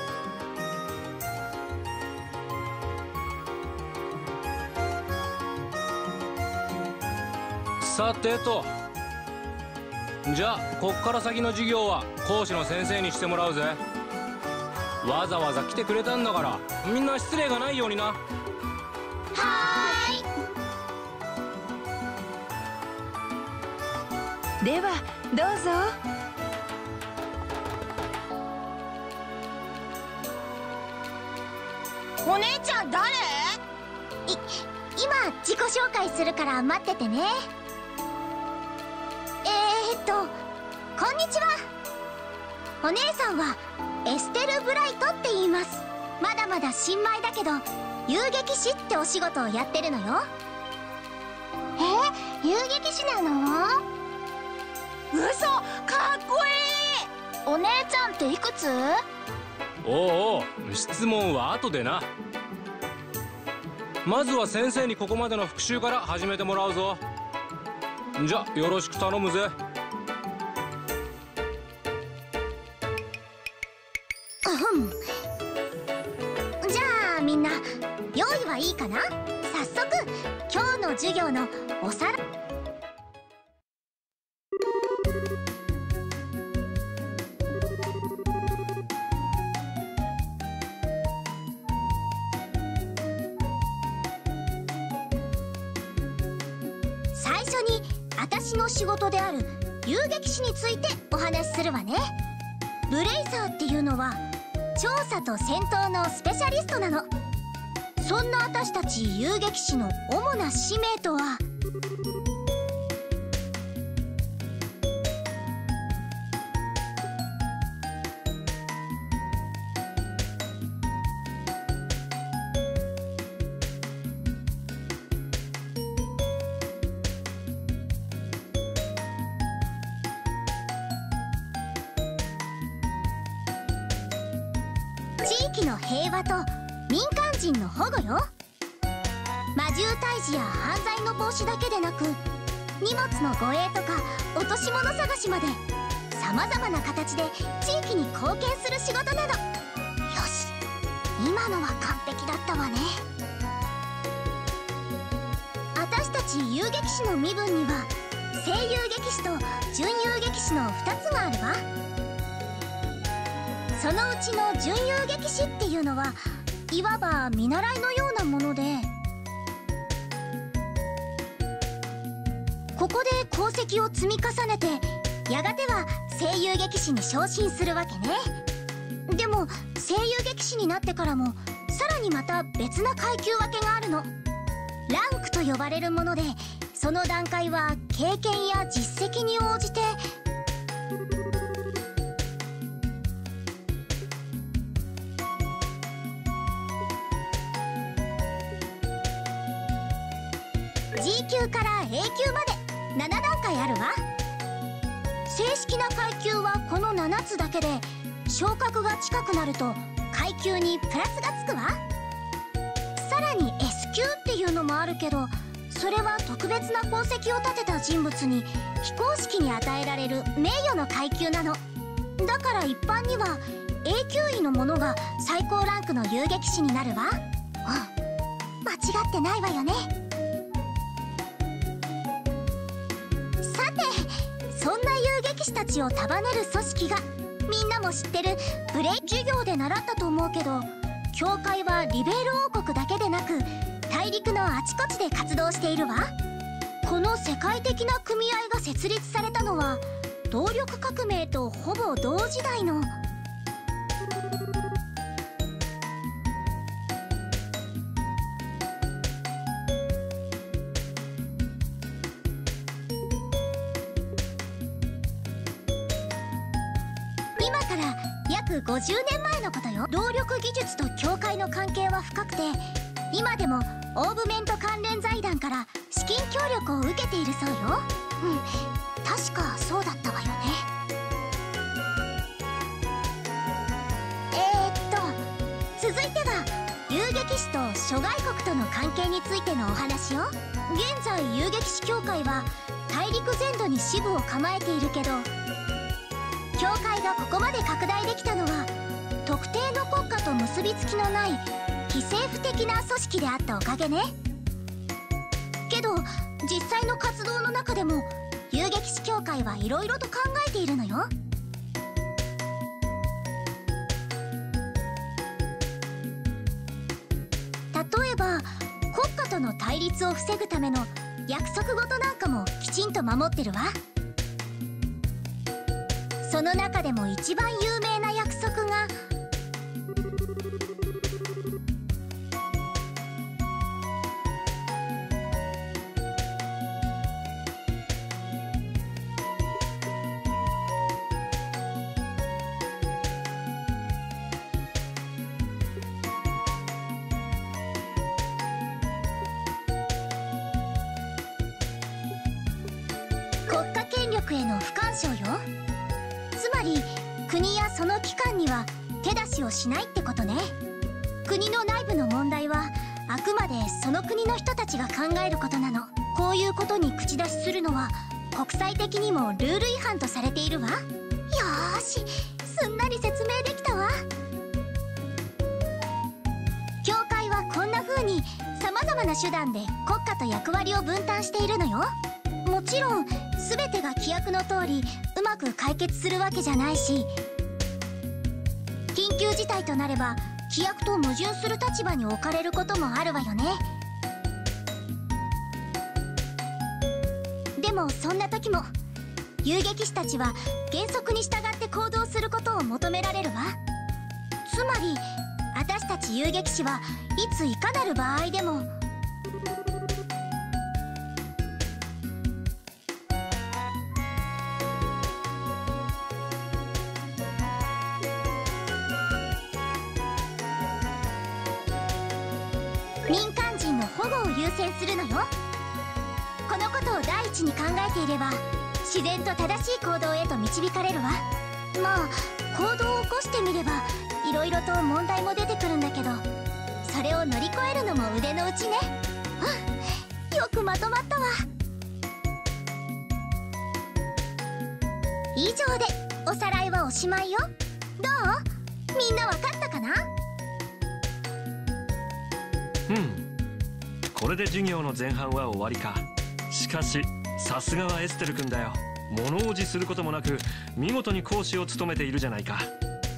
さてと、じゃあこっから先の授業は講師の先生にしてもらうぜ。わざわざ来てくれたんだから、みんな失礼がないようにな。 はーい。ではどうぞ。 お姉ちゃん誰？今自己紹介するから待っててね。こんにちは。お姉さんはエステル・ブライトって言います。まだまだ新米だけど遊撃士ってお仕事をやってるのよ。遊撃士なの？嘘、かっこいい。お姉ちゃんっていくつ？ おう、質問は後でな。まずは先生にここまでの復習から始めてもらうぞ。じゃ、よろしく頼むぜ。 じゃあみんな用意はいいかな？早速今日の授業のおさらい。最初に私の仕事である遊撃士についてお話しするわね。ブレイザーっていうのは調査と戦闘のスペシャリストなの。そんな私たち遊撃士の主な使命とは、地域の平和と民間人の保護よ。魔獣退治や犯罪の防止だけでなく、荷物の護衛とか落とし物探しまでさまざまな形で地域に貢献する仕事なの。よし、今のは完璧だったわね。私たち遊撃士の身分には正遊撃士と準遊撃士の2つがあるわ。そのうちの準遊撃士っていうのはいわば見習いのようなもので、ここで功績を積み重ねてやがては正遊撃士に昇進するわけね。でも正遊撃士になってからもさらにまた別な階級分けがあるの。ランクと呼ばれるもので、その段階は経験や実績に応じてG 級から A 級まで7段階あるわ。正式な階級はこの7つだけで、昇格が近くなると階級にプラスがつくわ。さらに S 級っていうのもあるけど、それは特別な功績を立てた人物に非公式に与えられる名誉の階級なの。だから一般には A 級位の者が最高ランクの遊撃士になるわ。間違ってないわよね。さて、そんな遊撃士たちを束ねる組織が、みんなも知ってるブレイク授業で習ったと思うけど、教会はリベール王国だけでなく大陸のあちこちで活動しているわ。この世界的な組合が設立されたのは動力革命とほぼ同時代の今から約50年前のことよ。動力技術と教会の関係は深くて、今でもオーブメント関連財団から資金協力を受けているそうよ。確かそうだったわよね。続いては遊撃士と諸外国との関係についてのお話よ。現在遊撃士協会は大陸全土に支部を構えているけど、協会がここまで拡大できたのは特定の国家と結びつきのない非政府的な組織であったおかげね。けど実際の活動の中でも遊撃士協会はいろいろと考えているのよ。例えば国家との対立を防ぐための約束事なんかもきちんと守ってるわ。その中でも一番有名な約束が国家権力への不干渉よ。つまり国やその機関には手出しをしないってことね。国の内部の問題はあくまでその国の人たちが考えることなの。こういうことに口出しするのは国際的にもルール違反とされているわ。よーし、すんなり説明できたわ。教会はこんな風にさまざまな手段で国家と役割を分担しているのよ。もちろん全てが規約の通りうまく解決するわけじゃないし、緊急事態となれば規約と矛盾する立場に置かれることもあるわよね。でもそんな時も遊撃士たちは原則に従って行動することを求められるわ。つまり私たち遊撃士はいついかなる場合でも民間人の保護を優先するのよ。このことを第一に考えていれば自然と正しい行動へと導かれるわ。まあ行動を起こしてみればいろいろと問題も出てくるんだけど、 それを乗り越えるのも腕の内ね。よくまとまったわ。以上でおさらいはおしまいよ。どう？みんなわかったかな？ これで授業の前半は終わりか。しかしさすがはエステル君だよ。物おじすることもなく見事に講師を務めているじゃないか。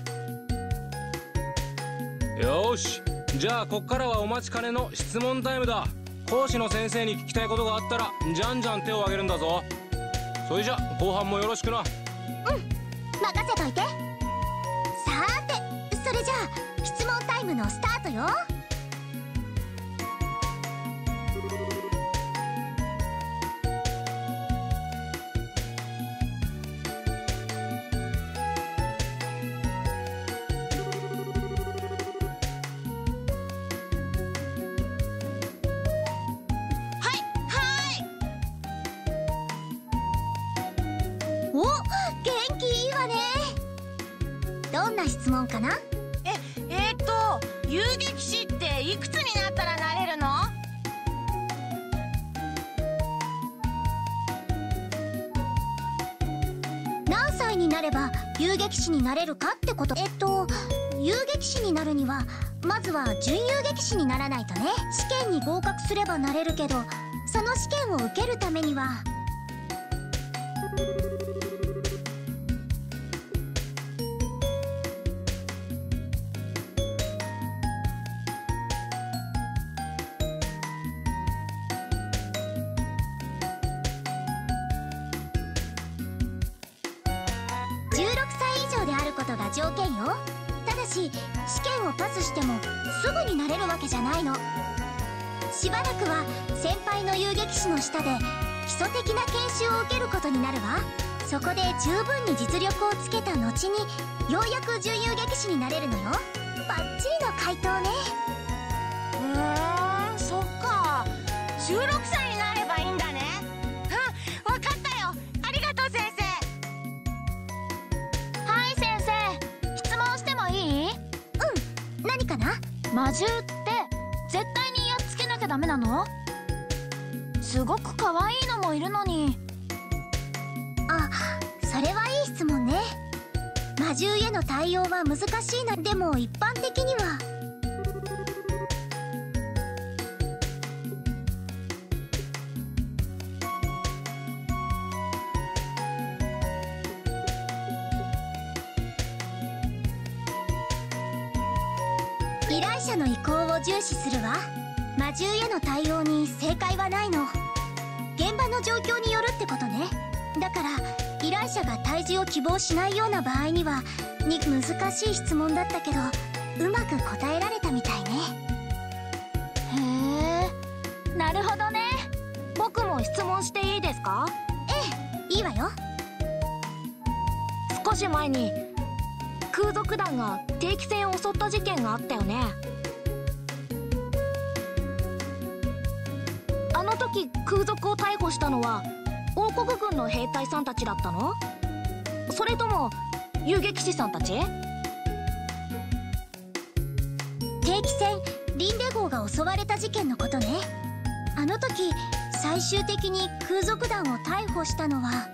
よし、じゃあこっからはお待ちかねの質問タイムだ。講師の先生に聞きたいことがあったらじゃんじゃん手を挙げるんだぞ。それじゃ後半もよろしくな。 任せといて。さーて、それじゃあ質問タイムのスタートよ。お、元気いいわね。どんな質問かな？ 遊撃士っていくつになったらなれるの？ 何歳になれば遊撃士になれるかってこと。遊撃士になるにはまずは準遊撃士にならないとね。試験に合格すればなれるけど、その試験を受けるためには条件よ。ただし試験をパスしてもすぐになれるわけじゃないの。しばらくは先輩の遊撃士の下で基礎的な研修を受けることになるわ。そこで十分に実力をつけた後にようやく準遊撃士になれるのよ。バッチリの回答ね。 そっか、16歳になればいいんだね。わかったよ。ありがとう先生。 はい先生、質問してもいい？何かな？ 魔獣って絶対にやっつけなきゃダメなの？すごく可愛いのもいるのに。 あ、それはいい質問ね。魔獣への対応は難しいな。でも一般的には依頼者の意向を重視するわ。魔獣への対応に正解はないの。現場の状況によるってことね。だから依頼者が退治を希望しないような場合には難しい質問だったけどうまく答えられたみたいね。 へえ、なるほどね。僕も質問していいですか？ ええ、いいわよ。 少し前に空賊団が定期船を襲った事件があったよね。あの時空賊を逮捕したのは王国軍の兵隊さんたちだったの？それとも遊撃士さんたち？ 定期船リンデ号が襲われた事件のことね。あの時最終的に空賊団を逮捕したのは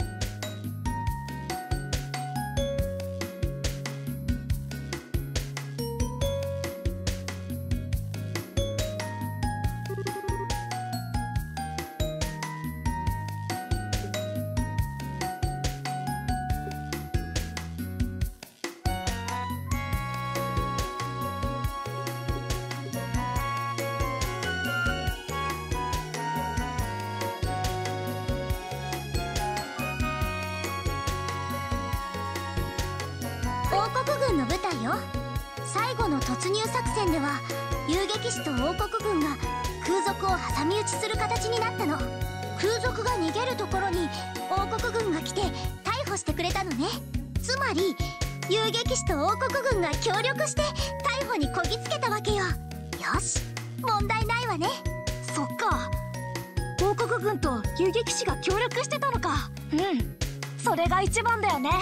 王国軍の部隊よ。最後の突入作戦では遊撃士と王国軍が空賊を挟み撃ちする形になったの。空賊が逃げるところに王国軍が来て逮捕してくれたのね。つまり遊撃士と王国軍が協力して逮捕にこぎつけたわけよ。よし、問題ないわね。 そっか、王国軍と遊撃士が協力してたのか。それが一番だよね。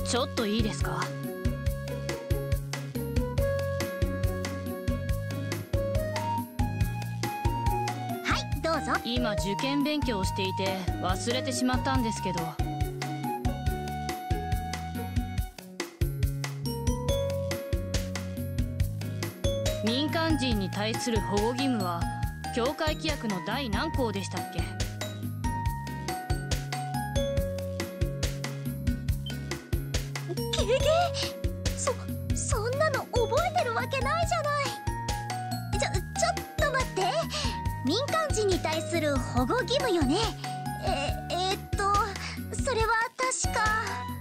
ちょっといいですか？ はいどうぞ。 今受験勉強をしていて忘れてしまったんですけど、民間人に対する保護義務は教会規約の第何項でしたっけ？ ゲゲそんなの覚えてるわけないじゃない。ちょっと待って、民間人に対する保護義務よね。それは確か。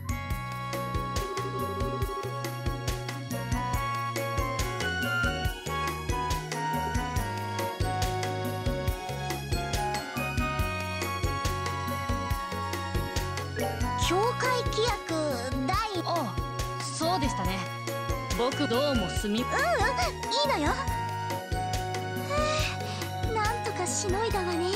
教会規約第。 ああ、そうでしたね。僕どうもすみ。 いいのよ。なんとかしのいだわね。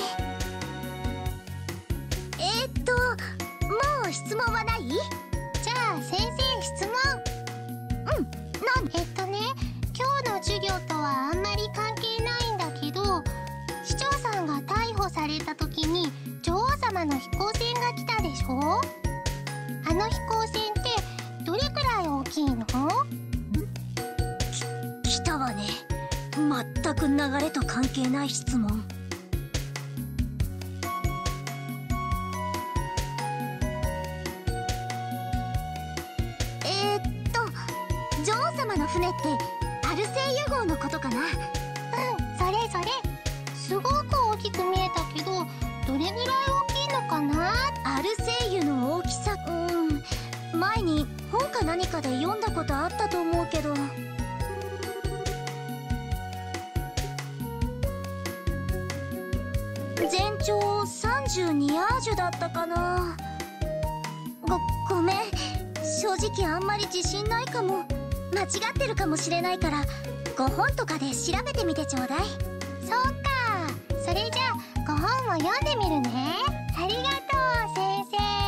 もう質問はない？じゃあ先生質問。今日の授業とはあんまり関係ないんだけど、市長さんが逮捕された時に女王様の飛行船が来たでしょ。あの飛行船ってどれくらい大きいの？来たわね。全く流れと関係ない質問。女王様の船ってアルセイユ号のことかな。それ。すごく大きく見えたけど、どれぐらい大きいのかな。アルセイユの大きさ、前に本か何かで読んだことあったと思うけど。全長32アージュだったかな。ごめん、正直あんまり自信ないかも。間違ってるかもしれないから5本とかで調べてみてちょうだい。そうか、それじゃあ5本を読んでみるね。ありがとう先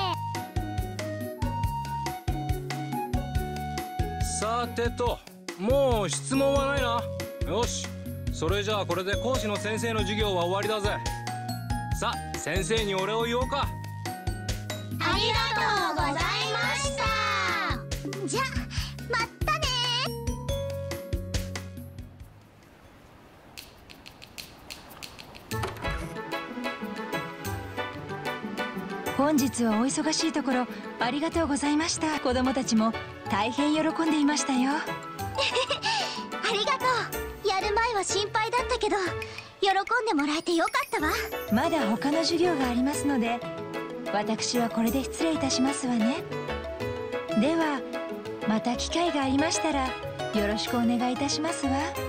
生。さてと、もう質問はないな。よし、それじゃあこれで講師の先生の授業は終わりだぜ。さあ先生にお礼を言おうか。 ありがとうございました。じゃあまたね。 本日はお忙しいところありがとうございました。子供たちも大変喜んでいましたよ。 ありがとう。やる前は心配だったけど喜んでもらえてよかったわ。 まだ他の授業がありますので、私はこれで失礼いたしますわね。ではまた機会がありましたらよろしくお願いいたしますわ。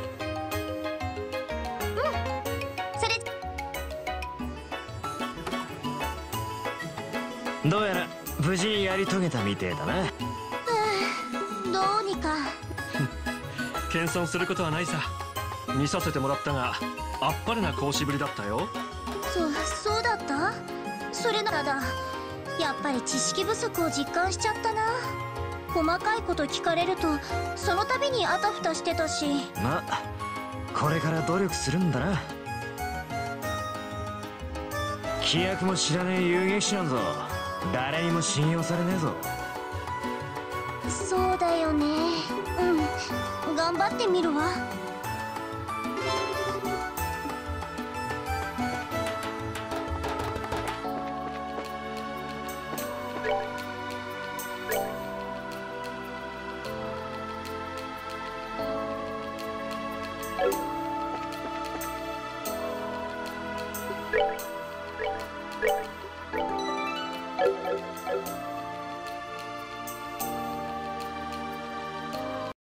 それ。 どうやら無事にやり遂げたみてえだな。 どうにか。 謙遜することはないさ。見させてもらったがあっぱれな講師ぶりだったよ。 そうだった。それならだ、やっぱり知識不足を実感しちゃったな。細かいこと聞かれるとその度にあたふたしてたし。 まあこれから努力するんだな。規約も知らねえ遊撃士なんぞ誰にも信用されねえぞ。 そうだよね。頑張ってみるわ。